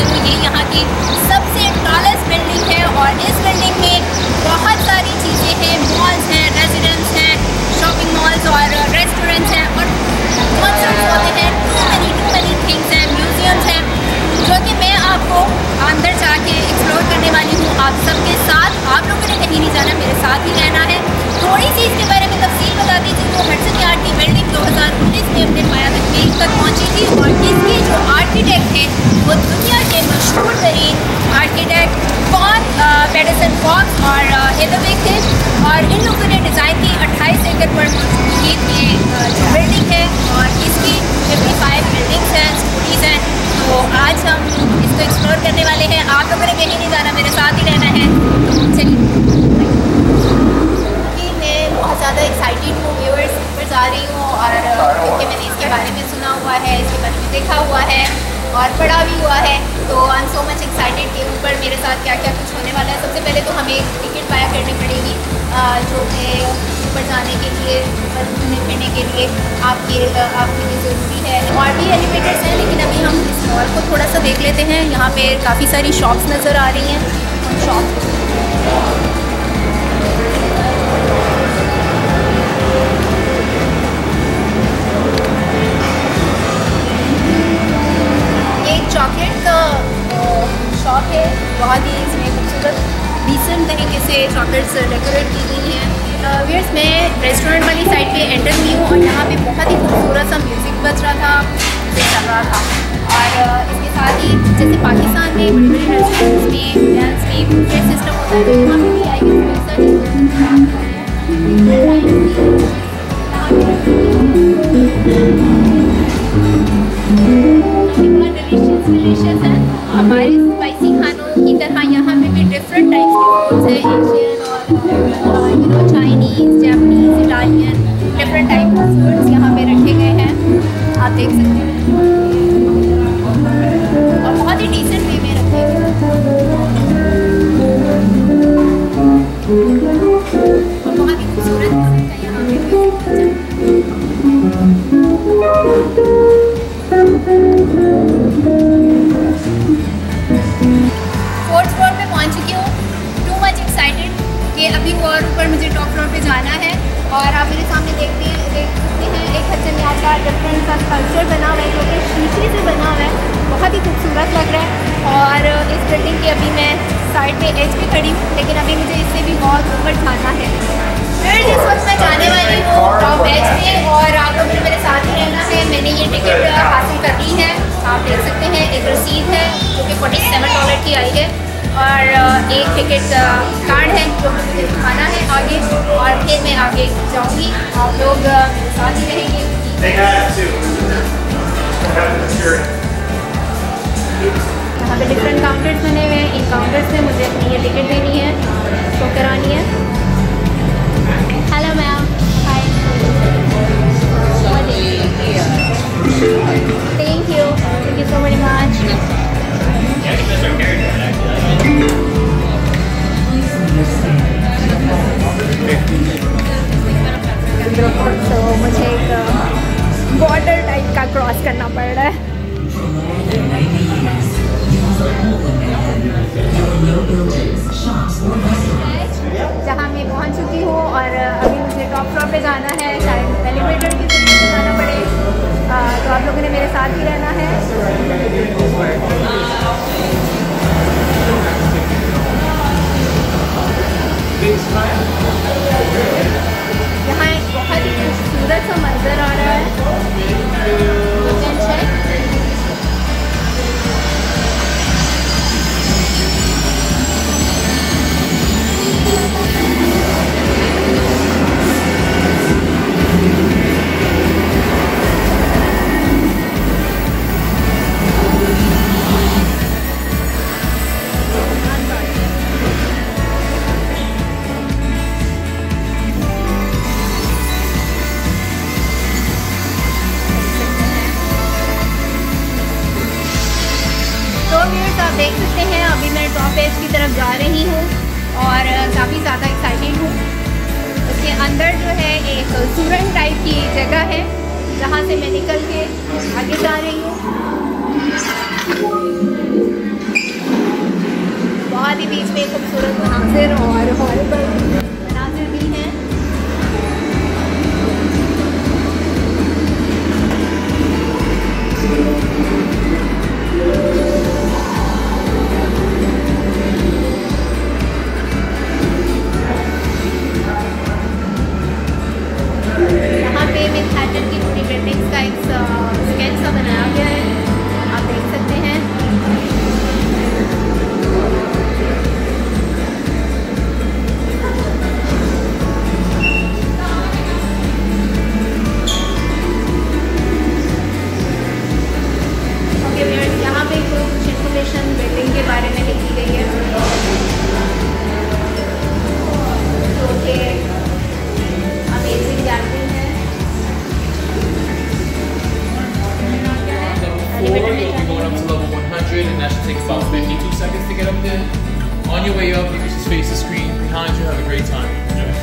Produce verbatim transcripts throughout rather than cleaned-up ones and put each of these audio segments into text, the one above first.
हाजिर हूँ। ये यहाँ की सबसे टॉलेस्ट बिल्डिंग है और इस बिल्डिंग में बहुत सारी चीज़ें हैं, मॉल्स हैं, रेजिडेंस हैं, शॉपिंग मॉल्स और रेस्टोरेंट्स हैं और कॉन्सर्ट्स होते हैं, too many too many things हैं, म्यूज़ियम्स हैं, जो कि मैं आपको अंदर जाके एक्सप्लोर करने वाली हूँ आप सबके साथ। आप लोगों ने कहीं नहीं जाना, मेरे साथ ही रहना है। थोड़ी सी इसके बारे में तफसील बता दीजिए। तो हडसन यार्ड की बिल्डिंग दो हज़ार उन्नीस में अपने पायादार पीक तक पहुँची थी और इसके जो आर्किटेक्ट थे वो दुनिया के मशहूर तरीन आर्किटेक्ट वॉन पेटरसन फॉक्स और हेदरविग थे और इन लोगों ने डिज़ाइन की अट्ठाईस एकड़ पर मौजूद ये जो बिल्डिंग है और इसकी पचपन बिल्डिंग्स हैं, स्टोरीज हैं। तो आज हम इसको एक्सप्लोर करने वाले हैं। आप लोगों ने कहीं नहीं जाना, मेरे साथ ही रहना है। तो चलिए, मैं बहुत ज़्यादा एक्साइटेड हूँ, व्यूअर्स पर जा रही हूँ और क्योंकि मैंने इसके बारे में सुना हुआ है, इसके बारे में देखा हुआ है और पढ़ा भी हुआ है। तो I am so much excited के ऊपर मेरे साथ क्या क्या कुछ होने वाला है। सबसे पहले तो हमें टिकट बाय करनी पड़ेगी जो है ऊपर जाने के लिए, ऊपर घूमने फिरने के लिए आपके आपके लिए ज़रूरी है। और भी एलिवेटर्स हैं, लेकिन अभी हम इस मॉल को थोड़ा सा देख लेते हैं। यहाँ पे काफ़ी सारी शॉप्स नज़र आ रही हैं। शॉप चॉकलेट का शॉप है, बहुत ही इसमें खूबसूरत डिसेंट तरीके से चॉकलेट्स डेकोरेट की गई हैं। व्यूअर्स, मैं रेस्टोरेंट वाली साइड पे एंटर हुई हूँ और यहाँ पे बहुत ही खूबसूरत सा म्यूज़िक बज रहा था, म्यूज़िक चल रहा था। और इसके साथ ही जैसे पाकिस्तान में बड़े बड़े रेस्टोरेंट्स में डांस की बुफे सिस्टम होता है, तो यहाँ पर भी आएगी डिलीशियस है। हमारे स्पाइसी खानों की तरह यहाँ पे भी डिफरेंट टाइप्स के फूड्स हैं, एशियन और you know Chinese, Japanese, Italian, different type के फूड्स यहाँ पे रखे गए हैं, आप देख सकते हैं। और बहुत ही डिसेंट वे में रखे गए और बहुत ही खूबसूरत है यहाँ पे। फोर्थ फ्लोर पे पहुंच चुकी हूँ। टू मच एक्साइटेड कि अभी और ऊपर मुझे टॉप फ्लोर पे जाना है। और आप मेरे सामने देखते हैं देख सकते हैं एक हडसन यार्ड का डिफरेंट सा स्कल्पचर बना हुआ है जो कि शीशे से बना हुआ है, बहुत ही खूबसूरत लग रहा है। और इस बिल्डिंग के अभी मैं साइड पे एज पे खड़ी हूँ, लेकिन अभी मुझे इससे भी बहुत ऊपर जाना है। फिर जिस वक्त मैं जाने वाली हूँ टॉप एज पे और आप लोगों ने मेरे साथ ही रहना है। मैंने ये टिकट हासिल कर ली है, आप देख सकते हैं एक रसीद है जो कि फोर्टी सेवन डॉलर की आई है और एक टिकट कार्ड है जो मुझे दिखाना है आगे और फिर मैं आगे जाऊँगी। आप लोग मेरे साथ ही रहेंगे। यहाँ पे डिफरेंट काउंटर्स बने हुए हैं। इन काउंटर्स में मुझे अपनी ये टिकट देनी है, शो करानी है। Hello ma'am, hi, thank you thank you so very much. तो मुझे एक बॉर्डर टाइप का क्रॉस करना पड़ रहा है। जहाँ मैं पहुँच चुकी हूँ और अभी मुझे टॉप फ्लोर पे जाना है, शायद एलिवेटर की तरफ से जाना पड़े। आ, तो आप लोगों ने मेरे साथ ही रहना है। यहाँ एक बहुत ही खूबसूरत सा मंजर आ रहा है। आप देख सकते हैं अभी मैं टॉप एज की तरफ जा रही हूँ और काफ़ी ज़्यादा एक्साइटेड हूँ। उसके अंदर जो है एक सुरंग टाइप की जगह है जहाँ से मैं निकल के आगे जा रही हूँ। You'll be going up to level one hundred, and that should take about fifty-two seconds to get up there. On your way up, you can just face the screen behind you. Have a great time. Enjoy.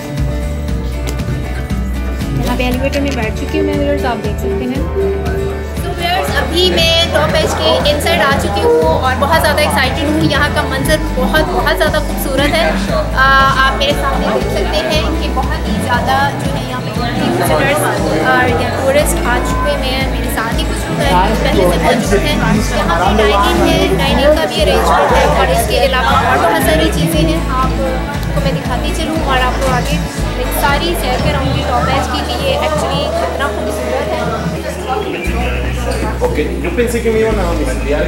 यहाँ पे elevator में बैठ चुकी हूँ मैं, viewers आप देख सकते हैं। तो व्यूअर्स अभी मैं टॉप एज के इनसाइड आ चुकी हूँ और बहुत ज़्यादा एक्साइटेड हूँ। यहाँ का मंजर बहुत बहुत ज़्यादा खूबसूरत है। आ, आप मेरे सामने देख सकते हैं कि बहुत ही ज़्यादा जो है यहाँ पे विजिटर्स या टूरिस्ट आ चुके हैं। मेरे साथ ही कुछ लोग पहले से मौजूद हैं। यहाँ पे डाइनिंग है, डाइनिंग का भी अरेंजमेंट है और इसके अलावा और बहुत सारी चीज़ें हैं। आपको मैं दिखाती चलूँ और आपको आगे एक सारी सैर कराऊँगी टॉप एज की कि ये एक्चुअली कितना खूबसूरत है। Ok, yo pensé que me iban a enviar.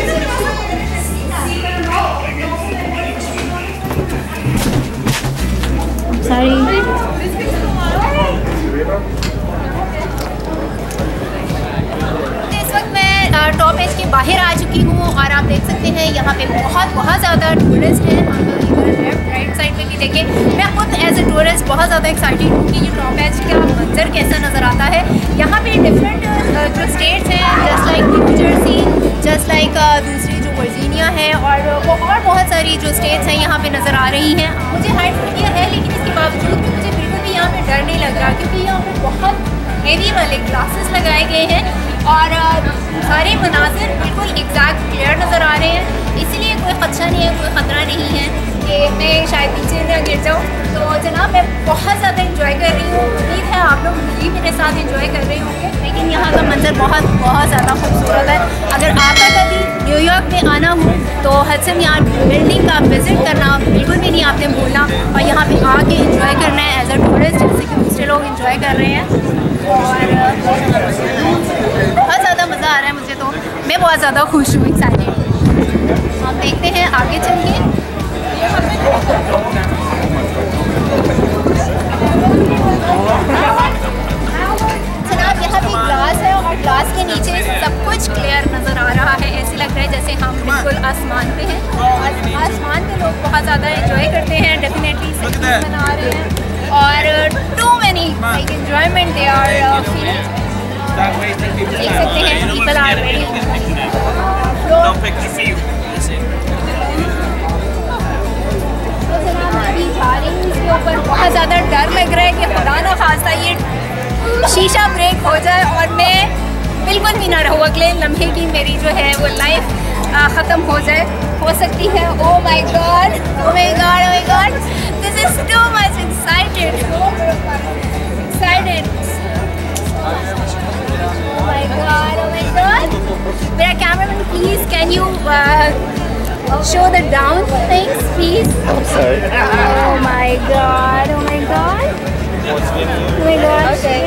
Sorry. इस वक्त मैं टॉप एज के बाहर आ चुकी हूँ और आप देख सकते हैं यहाँ पे बहुत बहुत ज़्यादा टूरिस्ट हैं। लेफ्ट राइट साइड पे भी देखें। मैं खुद एज ए टूरिस्ट बहुत ज़्यादा एक्साइटेड हूँ कि ये टॉप एज का मंजर कैसा नज़र आता है। यहाँ पे डिफरेंट जो स्टेट्स हैं just like New Jersey, just like दूसरी जो वर्जीनिया है और वो और बहुत सारी जो स्टेट्स हैं यहाँ पे नज़र आ रही हैं। मुझे हाइट फोबिया है लेकिन इसके बावजूद भी मुझे बिल्कुल भी यहाँ पे डर नहीं लग रहा क्योंकि यहाँ पे बहुत हेवी वाले ग्लासेस लगाए गए हैं और सारे मनाजिर बिल्कुल एग्जैक्ट क्लियर नज़र आ रहे हैं। इसलिए कोई खदशा नहीं है, कोई ख़तरा नहीं है कि मैं शायद पीछे ना गिर जाऊँ। तो जनाब मैं बहुत ज़्यादा इंजॉय कर रही हूँ। उम्मीद है आप लोग भी मेरे साथ इंजॉय कर रहे होंगे। लेकिन यहाँ का मंजर बहुत बहुत ज़्यादा खूबसूरत है। अगर आपका कभी न्यूयॉर्क में आना हो तो हडसन यार्ड बिल्डिंग का विज़िट करना बिल्कुल भी नहीं आपने भूलना और यहाँ पे आके इंजॉय करना है एज अ टूरिस्ट, जैसे कि दूसरे लोग इंजॉय कर रहे हैं। और बहुत ज़्यादा मज़ा आ रहा है मुझे, तो मैं बहुत ज़्यादा खुश हूँ, एक्साइटेड। आप देखते हैं आगे चल के। जनाब यहाँ पे ग्लास है और ग्लास के नीचे सब कुछ क्लियर नज़र आ रहा है। ऐसे लग रहा है जैसे हम बिल्कुल आसमान पे हैं और आसमान पे लोग बहुत ज़्यादा एंजॉय करते हैं। डेफिनेटली सेल्फीज बना रहे हैं और too many like enjoyment they are feeling. देख सकते हैं पीपल आर वेरी इसके ऊपर बहुत ज़्यादा डर लग रहा है कि खुदा ना खास्ता ये शीशा ब्रेक हो जाए और मैं बिल्कुल भी ना रहूँ। अगले लम्हे की मेरी जो है वो लाइफ ख़त्म हो जाए, हो सकती है। Oh my God, oh my God, oh my God, this is too much excited excited oh my God, oh my God. मेरा cameraman please can you show the down things please. I'm sorry. Oh my god, oh my god, oh my god. Okay.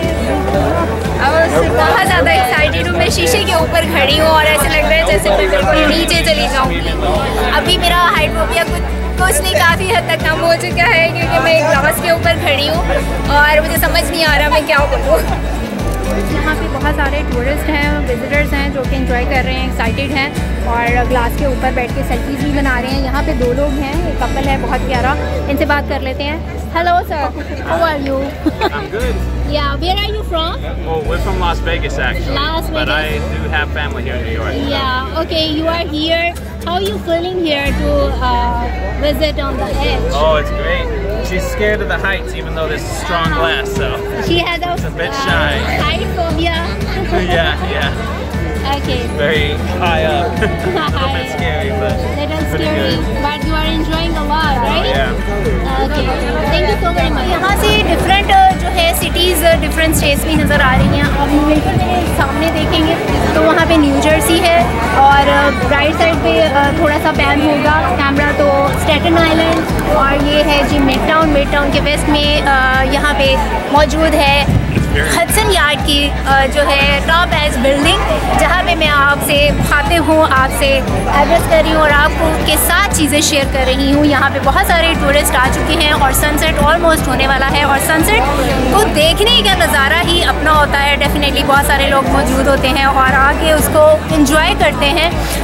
बहुत ज़्यादा excited हूँ। मैं शीशे के ऊपर खड़ी हूँ और ऐसे लग रहा है जैसे मैं बिल्कुल नीचे चली जाऊँगी। अभी मेरा हाइट फोबिया कुछ कुछ नहीं, काफ़ी हद तक कम हो चुका है क्योंकि मैं एक ग्लास के ऊपर खड़ी हूँ और मुझे समझ नहीं आ रहा मैं क्या बोलूँ। यहाँ पे बहुत सारे टूरिस्ट हैं, विजिटर्स हैं जो कि एंजॉय कर रहे हैं, एक्साइटेड हैं और ग्लास के ऊपर बैठ के सेल्फीज भी बना रहे हैं। यहाँ पे दो लोग हैं, एक कपल है बहुत प्यारा, इनसे बात कर लेते हैं। Hello sir, how are you? I'm good. Yeah, where are you from? Well, we're from Las Vegas actually, Las but I Vegas. do have family here in New York. Yeah, okay, you are here. How are you feeling here to uh, visit on the edge? Oh, it's great. She's scared of the heights, even though there's strong glass, so She has a, it's a bit uh, shy. height phobia. yeah, yeah. Okay. Very high up. A little bit scary, but Little pretty scary, good. but you are enjoying a lot, right? Yeah. Okay. Thank you so very much. यहाँ से different जो है cities different states भी नज़र आ रही हैं। अब बिल्कुल मेरे सामने देखेंगे तो वहाँ पे न्यू जर्सी है और राइट साइड पे थोड़ा सा पैन होगा कैमरा तो स्टेटन आइलैंड और ये है जी मिड टाउन। मिड टाउन के वेस्ट में यहाँ पे मौजूद है हडसन यार्ड की जो है टॉप एज बिल्डिंग, जहाँ पे मैं आपसे खाते हूँ, आपसे एड्रेस कर रही हूँ और आपको के साथ चीज़ें शेयर कर रही हूँ। यहाँ पे बहुत सारे टूरिस्ट आ चुके हैं और सनसेट ऑलमोस्ट होने वाला है और सनसेट को देखने का नज़ारा ही अपना होता है। डेफिनेटली बहुत सारे लोग मौजूद होते हैं और आके उसको एंजॉय करते हैं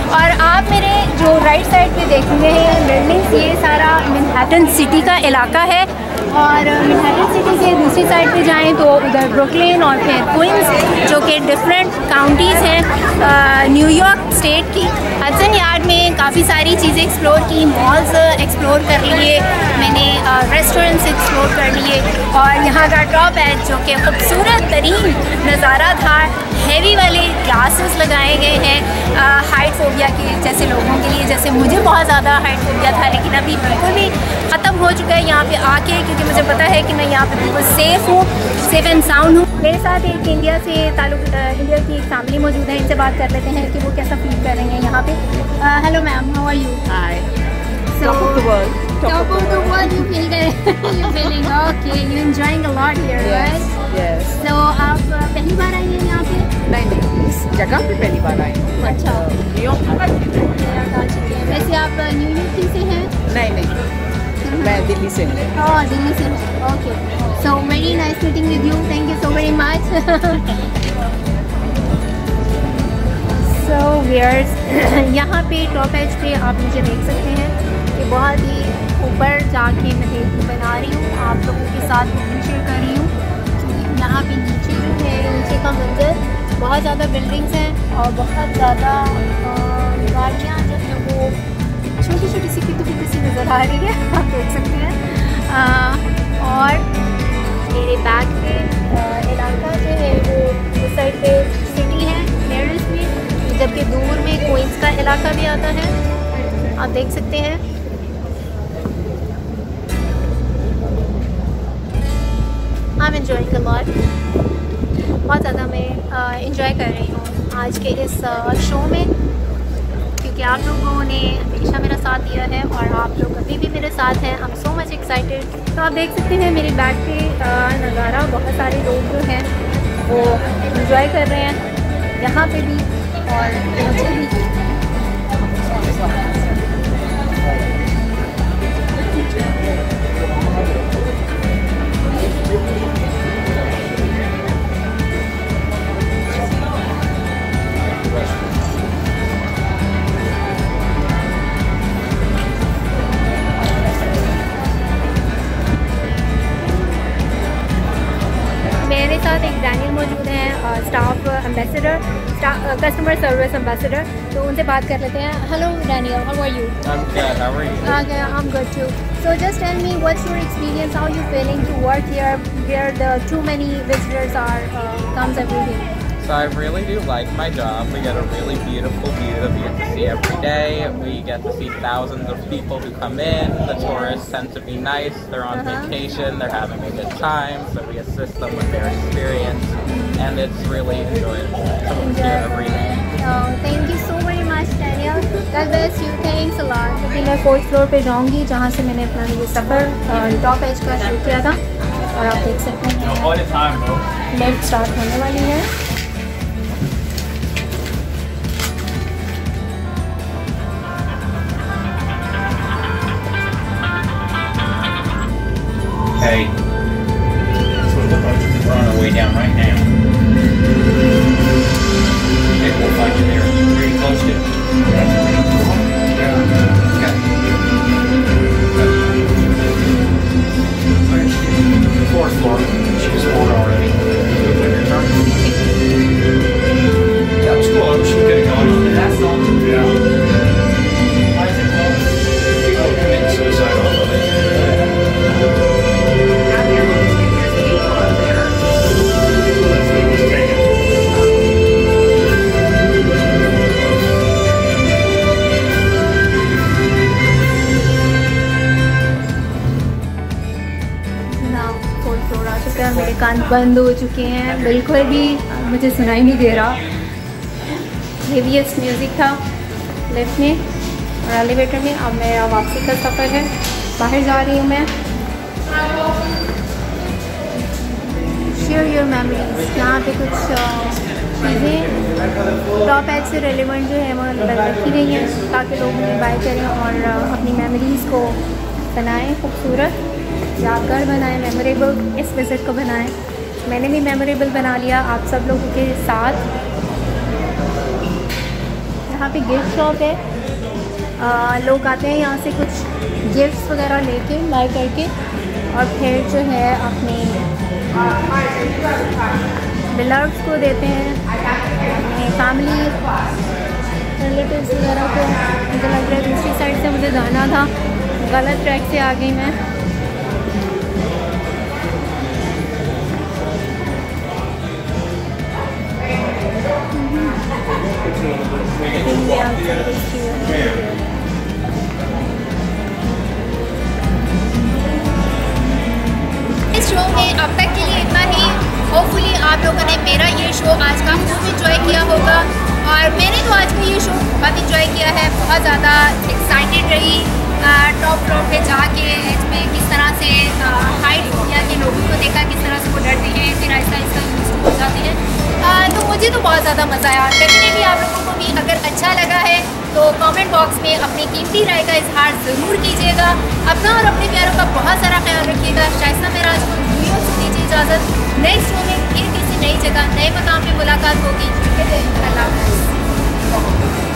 और आप मेरे जो राइट साइड पे देखेंगे बिल्डिंग्स, ये सारा मैनहट्टन सिटी का इलाका है। और मैनहट्टन सिटी के दूसरी साइड पे जाएं तो उधर ब्रुकलिन और फिर क्वींस, जो कि डिफरेंट काउंटीज़ हैं न्यूयॉर्क स्टेट की। हडसन यार्ड में काफ़ी सारी चीज़ें एक्सप्लोर की, मॉल्स एक्सप्लोर कर लिए मैंने, रेस्टोरेंट्स एक्सप्लोर कर लिए। और यहाँ का टॉप एज जो कि खूबसूरत तरीन नज़ारा था, हैवी वाले ग्लासेस लगाए गए हैं हाइट फोबिया के जैसे लोगों के लिए, जैसे मुझे बहुत ज़्यादा हाइट फोबिया था, लेकिन अभी बिल्कुल भी ख़त्म हो चुका है यहाँ पे आके, क्योंकि मुझे पता है कि मैं यहाँ पे बिल्कुल सेफ़ हूँ, सेफ़ एंड साउंड हूँ। मेरे साथ एक इंडिया से ताल्लुक इंडिया की एक फैमिली मौजूद है, इनसे बात कर लेते हैं कि वो कैसा फील कर रहे हैं यहाँ पे। Hello ma'am, how are you? Hi. So, Top of the world. Top of the world, you feel good? You feeling okay? You enjoying a lot here, Yes. right? Yes. So आप uh, पहली बार आई हैं यहाँ पे? नहीं नहीं, इस जगह पे पहली बार आई हूँ। अच्छा। न्यूयॉर्क आ चुकी हूँ। न्यूयॉर्क आ चुके हैं। वैसे आप न्यूयॉर्क से हैं? नहीं नहीं, मैं दिल्ली से हूँ। Oh, दिल्ली से हैं। Okay. So very nice meeting with you. Thank you so very much. So viewers, यहाँ पे टॉप एज पे आप मुझे देख सकते हैं कि बहुत ही ऊपर जाके मैं देख बना रही हूँ, आप लोगों के साथ शेयर कर रही हूँ। यहाँ पे नीचे जो है, नीचे का मंजर, बहुत ज़्यादा बिल्डिंग्स हैं और बहुत ज़्यादा गाड़ियाँ जो हैं वो छोटी छोटी सी पिट्टी पिट्टी सी नज़र आ रही है, आप देख सकते हैं। आ, और मेरे बैक पे इलाका जो है वो उस साइड पे सिटी है नेरस में, जबकि दूर में क्वींस का इलाका भी आता है, आप देख सकते हैं। I am enjoying a lot, बहुत ज़्यादा मैं इंजॉय कर रही हूँ आज के इस शो में, क्योंकि आप लोगों ने हमेशा मेरा साथ दिया है और आप लोग अभी भी मेरे साथ हैं। I am so much excited. तो आप देख सकते हैं मेरे बैक पे नज़ारा, बहुत सारे लोग जो हैं वो इंजॉय कर रहे हैं यहाँ पे भी और मुझे भी। मेरे साथ एक डैनियल मौजूद हैं, staff ambassador, customer service ambassador, तो उनसे बात कर लेते हैं। Hello Daniel, how are you? I'm good. How are you? Okay, I'm good too. So just tell me, what's your experience? How you feeling to work here, where the too many visitors are uh, comes every day? So I really do like my job. We get a really beautiful view that we get to see every day. We get to see thousands of people who come in. The tourists tend to be nice. They're on Uh-huh. vacation. They're having a good time. So we assist them with their experience, and it's really enjoyable to come here every day. Oh, thank you so very much, Daniel. God bless you. Thanks a lot. अभी मैं fourth floor पे जाऊंगी, जहाँ से मैंने अपना ये सफ़र top edge का शुरू किया था, और आप देख सकते हैं लेफ्ट स्टार्ट होने वाली है। Okay. That's what it looks like. We're on our way down right now. Okay, we'll find you there. Pretty close to it. Fourth floor. She was aboard already. That was cool. I wish we could have gone on that. That's all. Yeah. Why is it closed? People commit suicide off of it. मेरे कान बंद हो चुके हैं, बिल्कुल भी मुझे सुनाई नहीं दे रहा। हेवीएस्ट म्यूज़िक था लिफ्ट में और एलिवेटर में। अब मेरा वापसी का सफ़र है, बाहर जा रही हूँ मैं। शेयर योर मेमोरीज, यहाँ पे कुछ चीज़ें टॉप एज से रेलिवेंट जो है वो रखी गई हैं, ताकि लोग उन्हें बाय करें और अपनी मेमोरीज़ को बनाएं, खूबसूरत यादगार बनाएं, मेमोरेबल इस विज़िट को बनाएं। मैंने भी मेमोरेबल बना लिया आप सब लोगों के साथ। यहाँ यहाँ पे गिफ्ट शॉप है। आ, लोग आते हैं यहाँ से कुछ गिफ्ट्स वगैरह लेके बाय करके और फिर जो है अपने बिलव्ड्स को देते हैं, अपने फैमिली रिलेटिव्स वगैरह को। मुझे लग रहा है दूसरी साइड से मुझे जाना था, गलत ट्रैक से आ गई मैं। इस शो में अब तक के लिए इतना ही। होपफुली आप लोगों ने मेरा ये शो आज का खूब इंजॉय किया होगा और मैंने तो आज का ये शो बहुत इंजॉय किया है। बहुत ज़्यादा एक्साइटेड रही टॉप फ्लोर पे जाके एज में किस तरह से हाइट इंडिया के लोगों को देखा, किस तरह से वो डरते हैं फिर आहिस्ता आहिस्ता यूज़ हो जाते हैं। आ, तो मुझे तो बहुत ज़्यादा मज़ा आया। डेफिनेटली आप लोगों को भी अगर अच्छा लगा है तो कमेंट बॉक्स में अपनी कीमती राय का इजहार ज़रूर कीजिएगा। अपना और अपने प्यारों का बहुत सारा ख्याल रखिएगा। शाइस्ता मेराज को वीडियो से दीजिए इजाज़त। नेक्स्ट शो में फिर किसी नई जगह नए मकाम पे मुलाकात होगी। अल्लाह हाफ़िज़।